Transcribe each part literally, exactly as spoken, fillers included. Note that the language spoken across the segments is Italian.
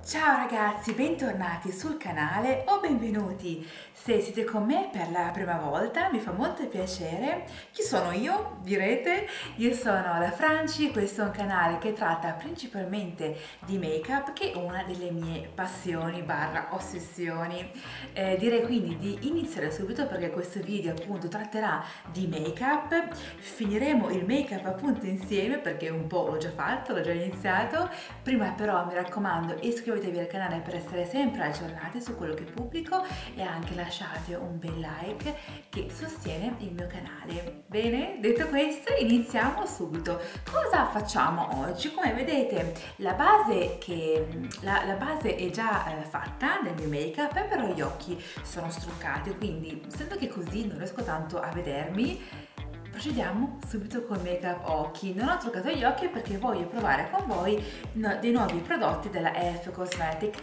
Ciao ragazzi, bentornati sul canale o benvenuti se siete con me per la prima volta, mi fa molto piacere. Chi sono io? Direte? Io sono la Franci, questo è un canale che tratta principalmente di make-up, che è una delle mie passioni barra ossessioni. Eh, direi quindi di iniziare subito perché questo video appunto tratterà di make-up. Finiremo il make-up appunto insieme perché un po' l'ho già fatto, l'ho già iniziato. Prima però mi raccomando, iscrivetevi al canale per essere sempre aggiornati su quello che pubblico e anche lasciate un bel like che sostiene il mio canale. Bene, detto questo iniziamo subito. Cosa facciamo oggi? Come vedete la base, che, la, la base è già eh, fatta del mio make-up, però gli occhi sono struccati, quindi essendo che così non riesco tanto a vedermi, procediamo subito con make up occhi. Non ho truccato gli occhi perché voglio provare con voi no, dei nuovi prodotti della E L F Cosmetics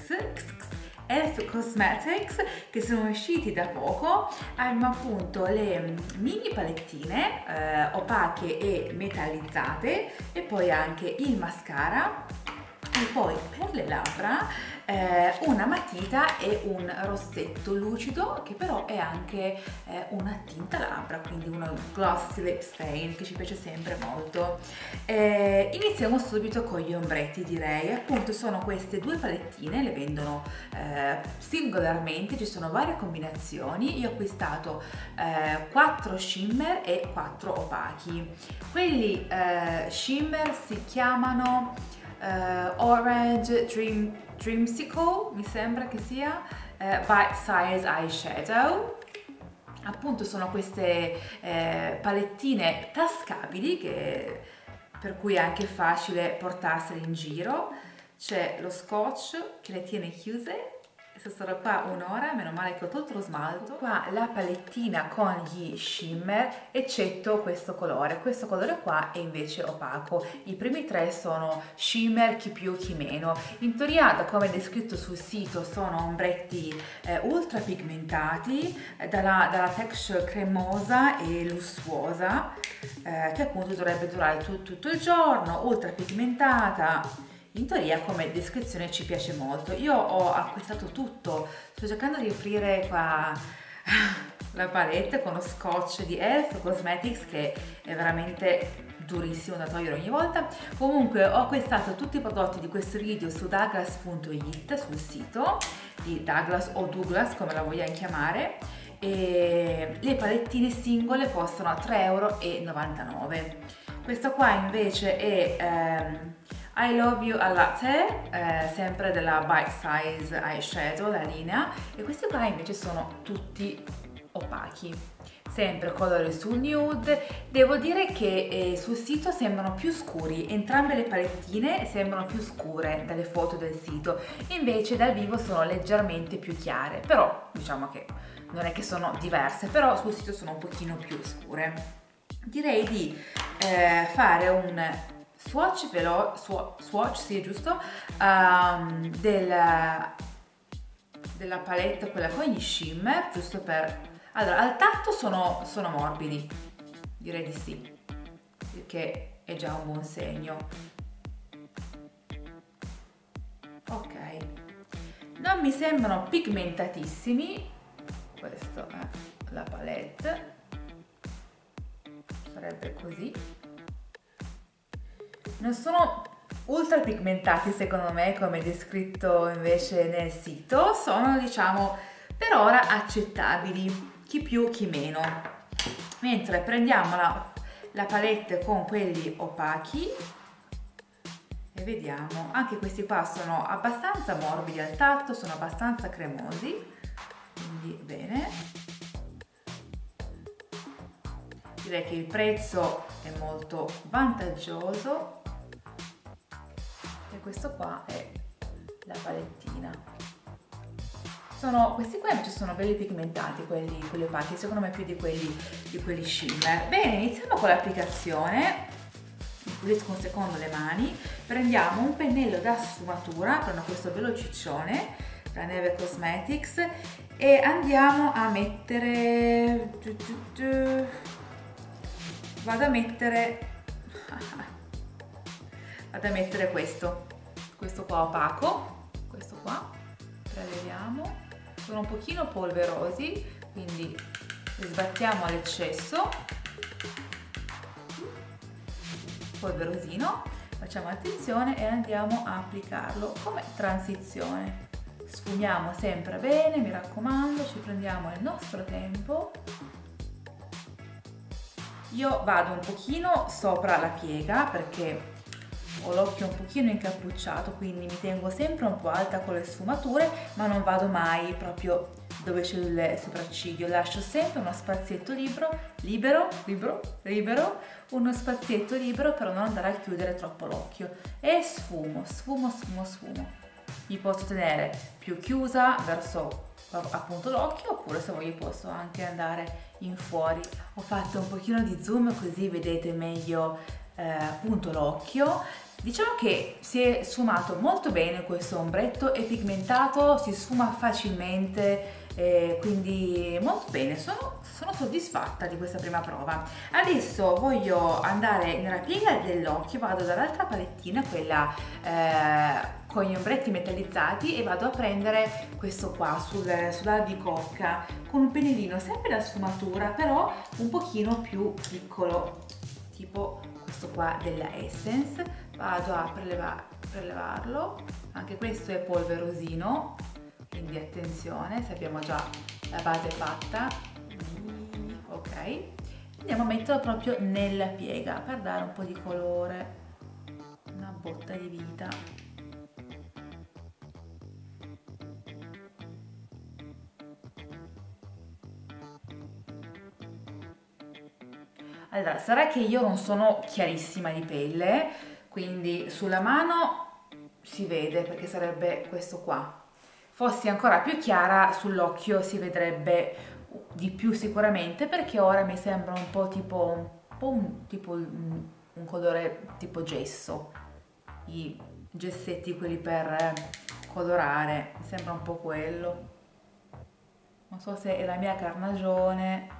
E L F Cosmetics che sono usciti da poco. Abbiamo appunto le mini palettine eh, opache e metallizzate e poi anche il mascara e poi per le labbra eh, una matita e un rossetto lucido che però è anche eh, una tinta labbra, quindi uno glossy lip stain che ci piace sempre molto. Eh, iniziamo subito con gli ombretti, direi. Appunto sono queste due palettine, le vendono eh, singolarmente, ci sono varie combinazioni. Io ho acquistato eh, quattro shimmer e quattro opachi. Quelli eh, shimmer si chiamano Uh, Orange Dream, Dreamsicle, mi sembra che sia, uh, Bite Size Eyeshadow. Appunto sono queste eh, palettine tascabili che, per cui è anche facile portarsele in giro. C'è lo scotch che le tiene chiuse. Sarò qua un'ora, meno male che ho tolto lo smalto. Qua la palettina con gli shimmer, eccetto questo colore. Questo colore qua è invece opaco. I primi tre sono shimmer, chi più chi meno. In teoria, da come è descritto sul sito, sono ombretti eh, ultra pigmentati, eh, dalla, dalla texture cremosa e lussuosa, eh, che appunto dovrebbe durare tu, tutto il giorno, ultra pigmentata. In teoria come descrizione ci piace molto. Io ho acquistato tutto, sto cercando di aprire qua la palette con lo scotch di E L F Cosmetics che è veramente durissimo da togliere ogni volta. Comunque ho acquistato tutti i prodotti di questo video su douglas punto it, sul sito di Douglas o Douglas come la vogliamo chiamare, e le palettine singole costano tre e novantanove euro. Questo qua invece è ehm, I Love You a Latte, eh, sempre della Bite Size Eyeshadow, la linea, e questi qua invece sono tutti opachi, sempre colore sul nude. Devo dire che eh, sul sito sembrano più scuri, entrambe le palettine sembrano più scure dalle foto del sito, invece dal vivo sono leggermente più chiare, però diciamo che non è che sono diverse, però sul sito sono un pochino più scure. Direi di eh, fare un swatch velo swatch, swatch sì, giusto, um, della, della palette, quella con gli shimmer, giusto per... Allora, al tatto sono, sono morbidi, direi di sì, il che è già un buon segno. Ok, non mi sembrano pigmentatissimi. Questa è la palette, sarebbe così. Non sono ultra pigmentati secondo me come descritto invece nel sito, sono diciamo per ora accettabili, chi più chi meno. Mentre prendiamo la, la palette con quelli opachi e vediamo, anche questi qua sono abbastanza morbidi al tatto, sono abbastanza cremosi, quindi bene. Direi che il prezzo è molto vantaggioso. E questo qua è la palettina. Sono, questi qua invece sono belli pigmentati, quelli, quelli opachi, secondo me più di quelli, di quelli shimmer. Bene, iniziamo con l'applicazione. Mi pulisco un secondo le mani. Prendiamo un pennello da sfumatura, prendo questo bello ciccione da Neve Cosmetics e andiamo a mettere... Vado a mettere... vado a mettere questo questo qua opaco preleviamo, sono un pochino polverosi, quindi sbattiamo all'eccesso, polverosino, facciamo attenzione e andiamo a applicarlo come transizione. Sfumiamo sempre bene, mi raccomando, ci prendiamo il nostro tempo. Io vado un pochino sopra la piega perché ho l'occhio un pochino incappucciato, quindi mi tengo sempre un po' alta con le sfumature, ma non vado mai proprio dove c'è il sopracciglio, lascio sempre uno spazietto libero, libero, libero, libero, uno spazietto libero per non andare a chiudere troppo l'occhio e sfumo, sfumo, sfumo, sfumo. Mi posso tenere più chiusa verso appunto l'occhio, oppure se voglio posso anche andare in fuori. Ho fatto un pochino di zoom così vedete meglio eh, appunto l'occhio. Diciamo che si è sfumato molto bene questo ombretto, è pigmentato, si sfuma facilmente, eh, quindi molto bene, sono, sono soddisfatta di questa prima prova. Adesso voglio andare nella piega dell'occhio, vado dall'altra palettina, quella eh, con gli ombretti metallizzati, e vado a prendere questo qua sul, sull'albicocca con un pennellino sempre da sfumatura, però un pochino più piccolo, tipo questo qua della Essence. Vado a preleva, prelevarlo, anche questo è polverosino, quindi attenzione, sappiamo già la base fatta. Ok, andiamo a metterlo proprio nella piega per dare un po' di colore, una botta di vita. Allora, sarà che io non sono chiarissima di pelle, quindi sulla mano si vede perché sarebbe questo qua. Fossi ancora più chiara sull'occhio si vedrebbe di più sicuramente, perché ora mi sembra un po' tipo un, po un, tipo un, un colore tipo gesso, i gessetti quelli per colorare, mi sembra un po' quello. Non so se è la mia carnagione.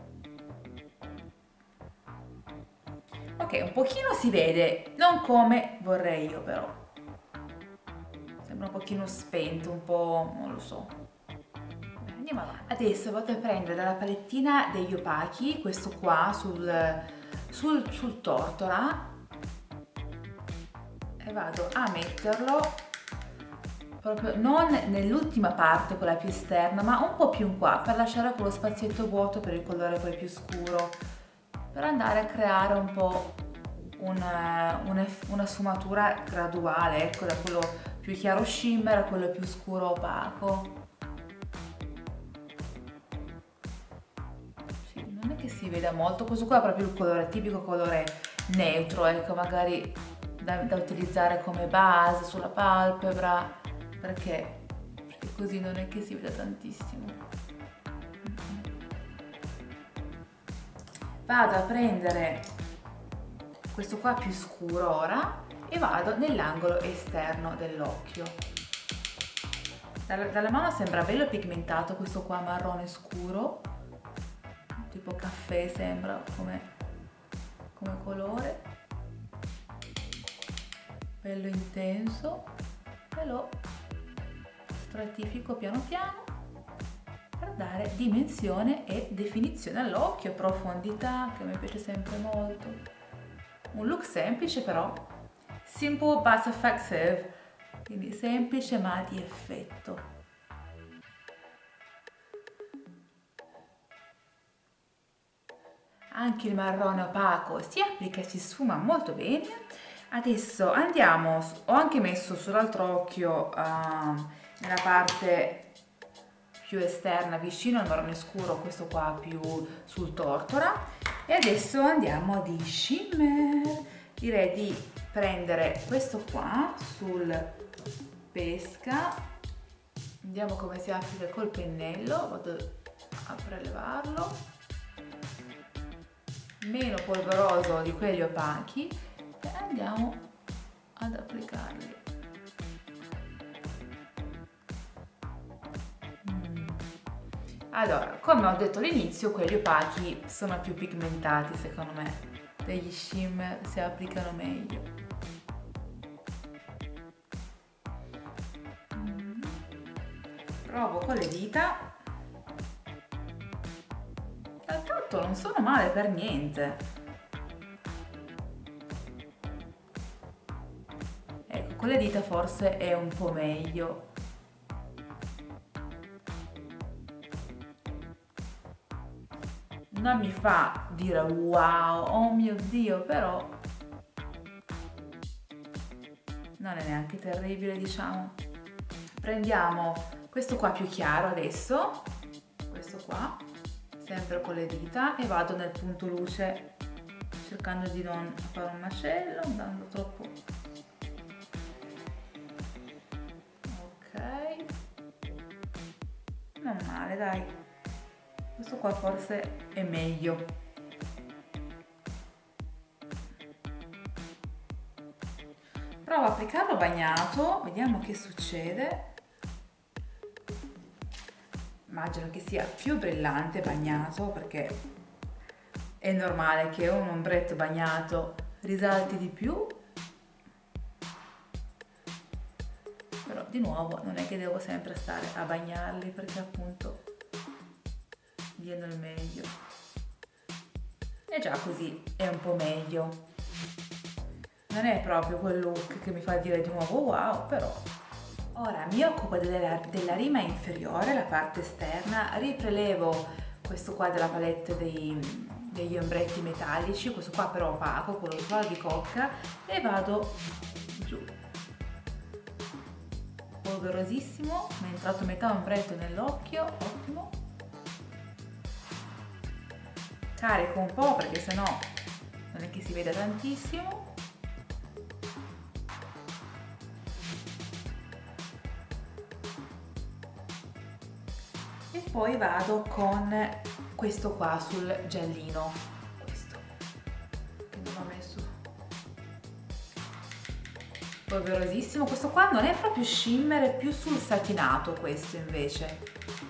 Ok, un pochino si vede, non come vorrei io però. Sembra un pochino spento, un po', non lo so. Andiamo avanti. Adesso vado a prendere dalla palettina degli opachi, questo qua sul, sul, sul tortora, e vado a metterlo proprio non nell'ultima parte, quella più esterna, ma un po' più in qua, per lasciare quello spazietto vuoto per il colore poi più scuro, per andare a creare un po' una, una, una sfumatura graduale, ecco, da quello più chiaro shimmer a quello più scuro opaco. Sì, non è che si veda molto, questo qua è proprio il colore, tipico colore neutro, ecco, magari da, da utilizzare come base sulla palpebra, perché, perché così non è che si veda tantissimo. Vado a prendere questo qua più scuro ora e vado nell'angolo esterno dell'occhio. Dalla, dalla mano sembra bello pigmentato questo qua marrone scuro, tipo caffè sembra come, come colore, bello intenso, e lo stratifico piano piano per dare dimensione e definizione all'occhio, profondità, che a me piace sempre molto. Un look semplice però, simple but effective, quindi semplice ma di effetto. Anche il marrone opaco si applica e si sfuma molto bene. Adesso andiamo, ho anche messo sull'altro occhio uh, nella parte più esterna vicino al marrone scuro, questo qua più sul tortora, e adesso andiamo di shimmer. Direi di prendere questo qua sul pesca, vediamo come si applica col pennello, vado a prelevarlo, meno polveroso di quelli opachi, e andiamo ad applicarli. Allora, come ho detto all'inizio, quelli opachi sono più pigmentati secondo me, degli shimmer si applicano meglio. provo con le dita. Al tatto non sono male per niente. Ecco, con le dita forse è un po' meglio. Non mi fa dire wow, oh mio Dio, però non è neanche terribile, diciamo. Prendiamo questo qua più chiaro adesso, questo qua, sempre con le dita, e vado nel punto luce, cercando di non fare un macello, andando troppo. Ok, non male, dai. Questo qua forse è meglio. Provo a applicarlo bagnato, vediamo che succede. Immagino che sia più brillante bagnato, perché è normale che un ombretto bagnato risalti di più. Però di nuovo non è che devo sempre stare a bagnarli, perché appunto viene il meglio. E già così è un po' meglio. Non è proprio quel look che mi fa dire di nuovo wow, però. Ora mi occupo della, della rima inferiore, la parte esterna, riprelevo questo qua della palette dei, degli ombretti metallici, questo qua però opaco, con lo sguardo di cocca, e vado giù. Polverosissimo, mi è entrato metà ombretto nell'occhio, ottimo. Carico un po' perché sennò non è che si vede tantissimo. E poi vado con questo qua sul giallino, questo che non ho messo, polverosissimo. Questo qua non è proprio shimmer, è più sul satinato questo invece,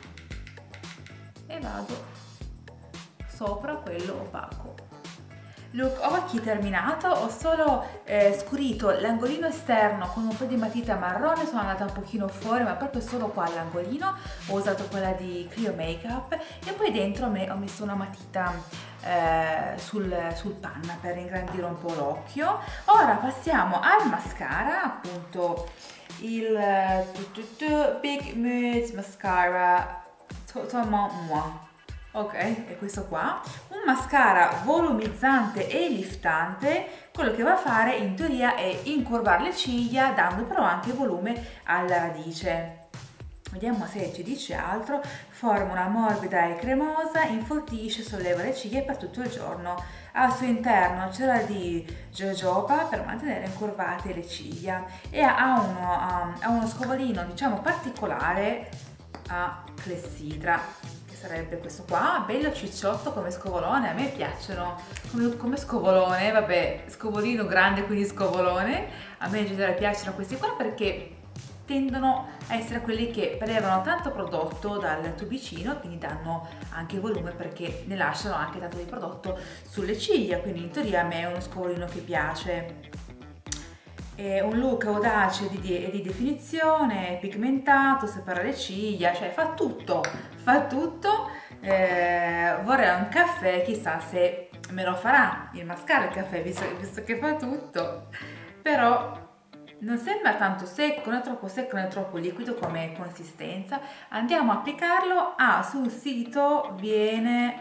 e vado sopra quello opaco. Look occhi terminato, ho solo eh, scurito l'angolino esterno con un po' di matita marrone, sono andata un pochino fuori, ma proprio solo qua all'angolino, ho usato quella di Clio Makeup, e poi dentro me ho messo una matita eh, sul, sul panna per ingrandire un po' l'occhio. Ora passiamo al mascara, appunto il uh, Big Moods Mascara Totalement Moi. Ok, è questo qua, un mascara volumizzante e liftante. Quello che va a fare in teoria è incurvare le ciglia, dando però anche volume alla radice. Vediamo se ci dice altro. Forma una morbida e cremosa, infoltisce, solleva le ciglia per tutto il giorno. Al suo interno c'era di jojoba per mantenere incurvate le ciglia, e ha uno, ha uno scovolino, diciamo, particolare a clessidra, sarebbe questo qua, bello cicciotto come scovolone. A me piacciono come, come scovolone, vabbè, scovolino grande, quindi scovolone. A me in generale piacciono questi qua perché tendono a essere quelli che prelevano tanto prodotto dal tubicino, quindi danno anche volume perché ne lasciano anche tanto di prodotto sulle ciglia, quindi in teoria a me è uno scovolino che piace. È un look audace e di, di, di definizione, pigmentato, separa le ciglia, cioè fa tutto, fa tutto. Eh, vorrei un caffè, chissà se me lo farà il mascara il caffè, visto, visto che fa tutto, però non sembra tanto secco, né troppo secco né troppo liquido come consistenza. Andiamo a applicarlo. Ah, sul sito viene...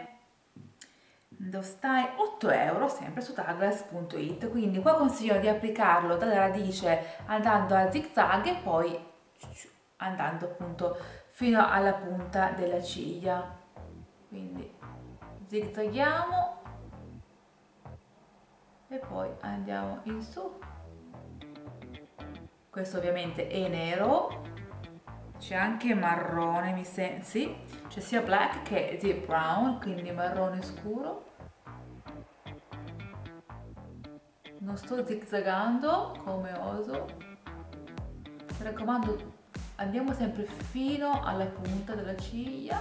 stai otto euro, sempre su douglas punto it, quindi qua consiglio di applicarlo dalla radice andando a zig zag e poi andando appunto fino alla punta della ciglia, quindi zigzaghiamo e poi andiamo in su. Questo ovviamente è nero, c'è anche marrone, mi sembra, sì, c'è sia black che deep brown, quindi marrone scuro. Non sto zigzagando come oso, mi raccomando, andiamo sempre fino alla punta della ciglia.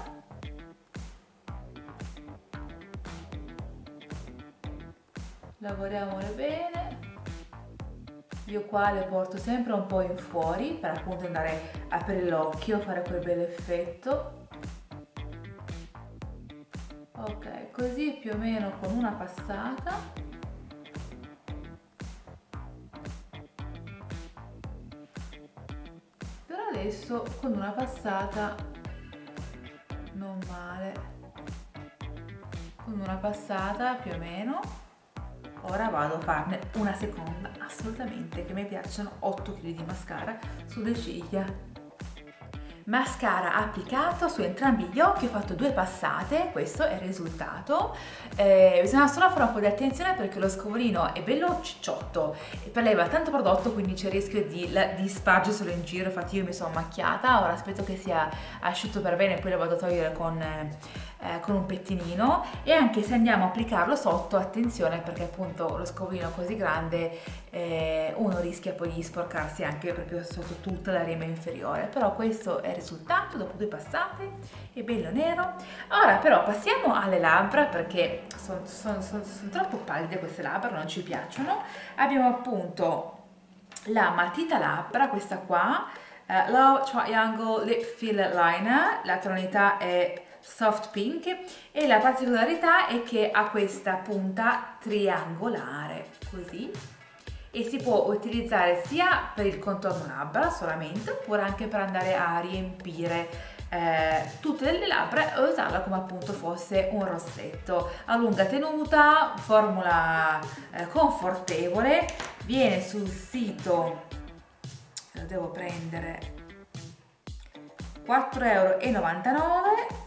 Lavoriamole bene. Io qua le porto sempre un po' in fuori per appunto andare a aprire l'occhio, fare quel bel effetto. Ok, così più o meno con una passata. Per adesso con una passata non male, con una passata più o meno. Ora vado a farne una seconda, assolutamente, che mi piacciono otto chili di mascara sulle ciglia. Mascara applicato su entrambi gli occhi, ho fatto due passate, questo è il risultato. Eh, bisogna solo fare un po' di attenzione perché lo scovolino è bello cicciotto e preleva tanto prodotto, quindi c'è il rischio di, di spargerselo in giro. Infatti io mi sono macchiata, ora aspetto che sia asciutto per bene, poi lo vado a togliere con, eh, con un pettinino. E anche se andiamo a applicarlo sotto, attenzione perché appunto lo scovolino così grande, eh, uno rischia poi di sporcarsi anche proprio sotto tutta la rima inferiore. Però questo è il risultato dopo due passate, è bello nero. Ora però passiamo alle labbra perché sono, sono, sono, sono troppo pallide queste labbra, non ci piacciono. Abbiamo appunto la matita labbra, questa qua, uh, Love Triangle Lip Filler Liner, la tonalità è soft pink e la particolarità è che ha questa punta triangolare così, e si può utilizzare sia per il contorno labbra solamente, oppure anche per andare a riempire eh, tutte le labbra e usarla come appunto fosse un rossetto. A lunga tenuta, formula eh, confortevole, viene sul sito, lo devo prendere, quattro e novantanove euro.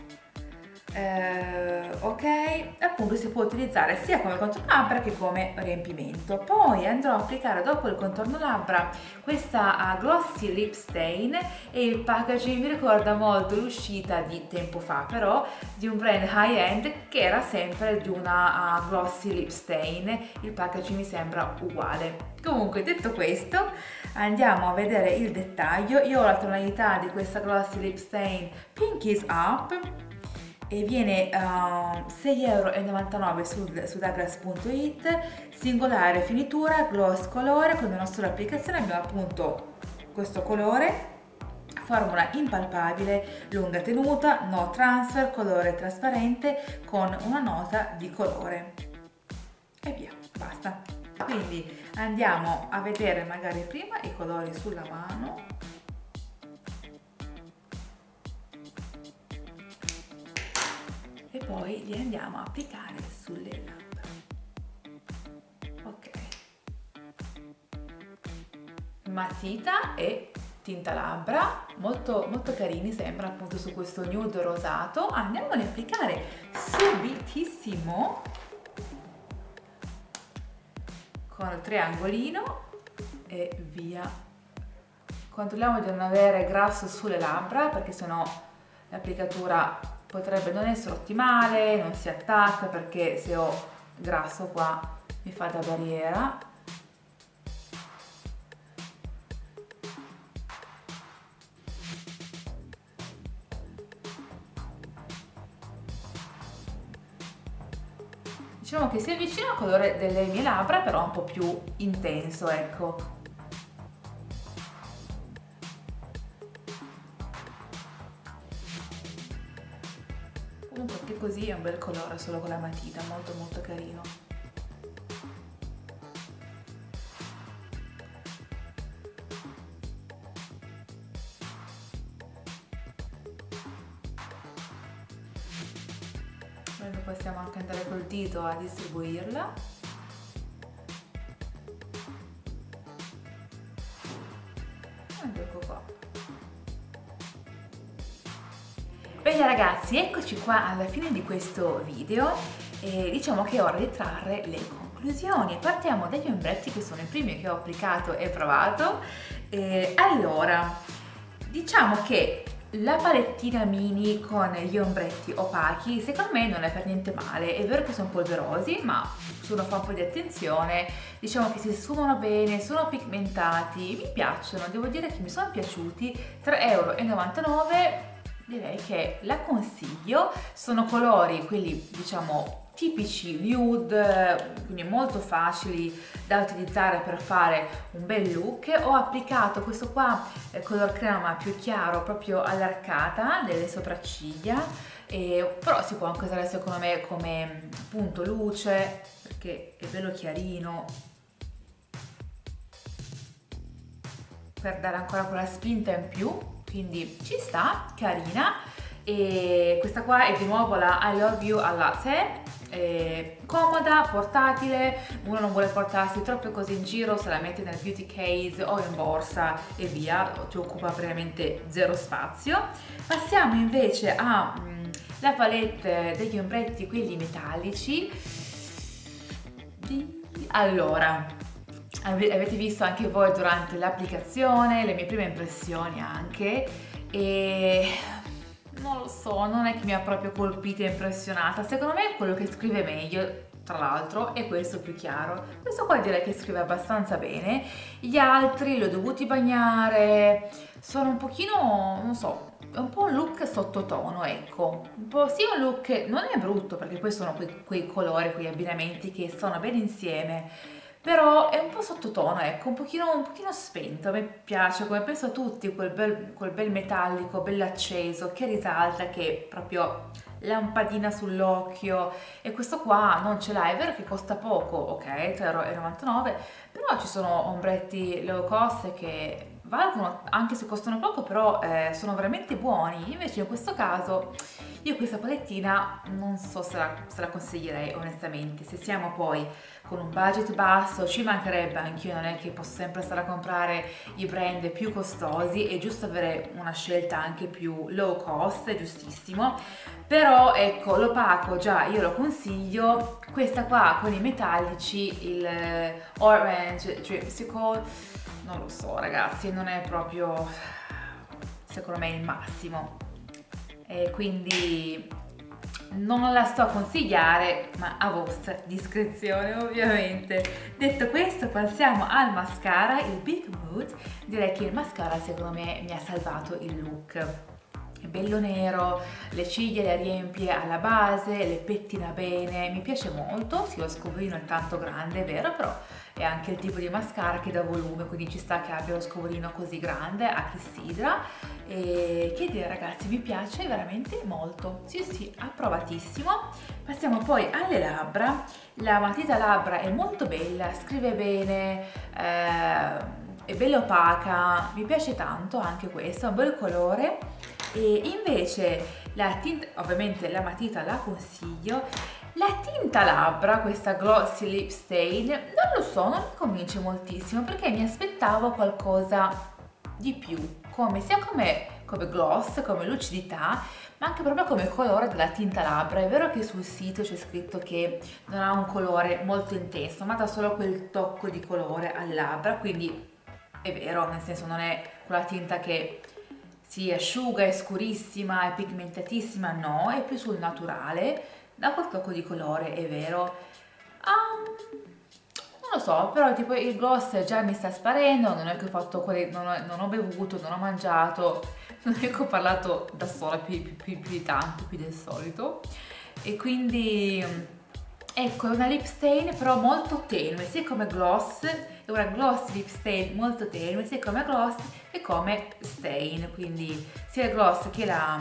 Eh, ok, appunto si può utilizzare sia come contorno labbra che come riempimento. Poi andrò a applicare dopo il contorno labbra questa uh, Glossy Lip Stain, e il packaging mi ricorda molto l'uscita di tempo fa però di un brand high end che era sempre di una uh, Glossy Lip Stain. Il packaging mi sembra uguale. Comunque, detto questo, andiamo a vedere il dettaglio. Io ho la tonalità di questa Glossy Lip Stain Pink is Up e viene uh, sei e novantanove euro su, su douglas punto it, singolare finitura, gloss colore. Con la nostra applicazione abbiamo appunto questo colore, formula impalpabile, lunga tenuta, no transfer, colore trasparente con una nota di colore e via, basta. Quindi andiamo a vedere magari prima i colori sulla mano. E poi li andiamo a applicare sulle labbra. Ok, matita e tinta labbra molto molto carini, sembra appunto su questo nude rosato. Andiamo ad applicare subitissimo con il triangolino e via. Controlliamo di non avere grasso sulle labbra perché sennò l'applicatura potrebbe non essere ottimale, non si attacca, perché se ho grasso qua mi fa da barriera. Diciamo che si avvicina al colore delle mie labbra, però un po' più intenso, ecco. Perché così è un bel colore solo con la matita, molto molto carino. Noi possiamo anche andare col dito a distribuirla. Ed ecco qua. Bene ragazzi, eccoci qua alla fine di questo video e diciamo che è ora di trarre le conclusioni. Partiamo dagli ombretti, che sono i primi che ho applicato e provato. E allora, diciamo che la palettina mini con gli ombretti opachi secondo me non è per niente male. È vero che sono polverosi, ma se uno fa un po' di attenzione diciamo che si sfumano bene, sono pigmentati, mi piacciono, devo dire che mi sono piaciuti. tre e novantanove euro, direi che la consiglio. Sono colori quelli diciamo tipici nude, quindi molto facili da utilizzare per fare un bel look. Ho applicato questo qua eh, color crema più chiaro proprio all'arcata delle sopracciglia, e, però si può anche usare secondo me come punto luce perché è bello chiarino, per dare ancora quella spinta in più, quindi ci sta, carina. E questa qua è di nuovo la I Love You al latte, è comoda, portatile, uno non vuole portarsi troppe cose in giro, se la metti nel beauty case o in borsa e via, ti occupa praticamente zero spazio. Passiamo invece alla palette degli ombretti, quelli metallici. Allora, avete visto anche voi durante l'applicazione le mie prime impressioni anche, e non lo so, non è che mi ha proprio colpita e impressionata. Secondo me quello che scrive meglio, tra l'altro, è questo più chiaro. Questo qua direi che scrive abbastanza bene. Gli altri li ho dovuti bagnare, sono un pochino, non so, è un po' un look sottotono, ecco. Un po' sì, un look, non è brutto perché poi sono quei, quei colori, quegli abbinamenti che stanno bene insieme, però è un po' sottotono, ecco, un pochino, un pochino spento. A me piace, come penso a tutti, quel bel, quel bel metallico, bello acceso, che risalta, che è proprio lampadina sull'occhio. E questo qua non ce l'ha, è vero che costa poco, ok, tre e novantanove euro, però ci sono ombretti low cost che valgono, anche se costano poco, però eh, sono veramente buoni. Invece in questo caso io questa palettina non so se la, se la consiglierei onestamente. Se siamo poi con un budget basso, ci mancherebbe, anch'io non è che posso sempre stare a comprare i brand più costosi, è giusto avere una scelta anche più low cost, è giustissimo. Però ecco, l'opaco già io lo consiglio. Questa qua con i metallici, il Orange Dreamsicle, non lo so ragazzi, non è proprio secondo me il massimo, e quindi non la sto a consigliare, ma a vostra discrezione ovviamente. Detto questo, passiamo al mascara, il Big Mood. Direi che il mascara secondo me mi ha salvato il look. È bello nero, le ciglia le riempie alla base, le pettina bene, mi piace molto. Sì, lo scovolino è tanto grande, è vero, però è anche il tipo di mascara che dà volume, quindi ci sta che abbia lo scovolino così grande a clessidra. E che dire ragazzi, mi piace veramente molto, sì sì, approvatissimo. Passiamo poi alle labbra. La matita labbra è molto bella, scrive bene, eh, è bella opaca, mi piace tanto anche questo, è un bel colore. E invece la tinta, ovviamente la matita la consiglio. La tinta labbra, questa Glossy Lip Stain, non lo so, non mi convince moltissimo perché mi aspettavo qualcosa di più, come sia come, come gloss, come lucidità, ma anche proprio come colore della tinta labbra. È vero che sul sito c'è scritto che non ha un colore molto intenso, ma dà solo quel tocco di colore al labbra, quindi è vero, nel senso non è quella tinta che si asciuga, è scurissima, è pigmentatissima, no, è più sul naturale, da quel tocco di colore, è vero. Um, non lo so, però tipo il gloss già mi sta sparendo, non è che ho fatto quelli, non ho, non ho bevuto, non ho mangiato, non è che ho parlato da sola più, più, più, più di tanto, più del solito, e quindi ecco, è una lip stain però molto tenue, sia come gloss, è una gloss lip stain molto tenue, sia come gloss che come stain, quindi sia il gloss che la,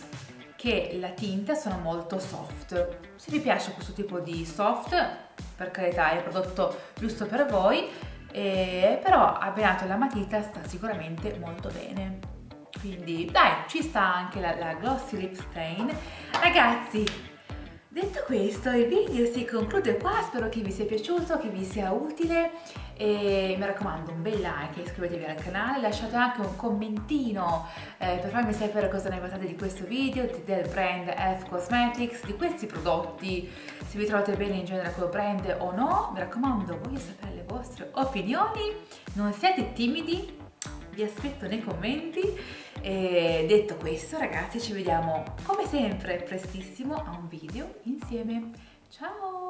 che la tinta sono molto soft. Se vi piace questo tipo di soft, per carità è il prodotto giusto per voi, eh, però abbinato alla matita sta sicuramente molto bene. Quindi dai, ci sta anche la, la Glossy Lip Stain. Ragazzi, detto questo, il video si conclude qua, spero che vi sia piaciuto, che vi sia utile, e mi raccomando un bel like, iscrivetevi al canale, lasciate anche un commentino eh, per farmi sapere cosa ne pensate di questo video, del brand Elf Cosmetics, di questi prodotti, se vi trovate bene in genere col brand o no. Mi raccomando, voglio sapere le vostre opinioni, non siate timidi, vi aspetto nei commenti. E detto questo ragazzi, ci vediamo come sempre prestissimo a un video insieme. Ciao!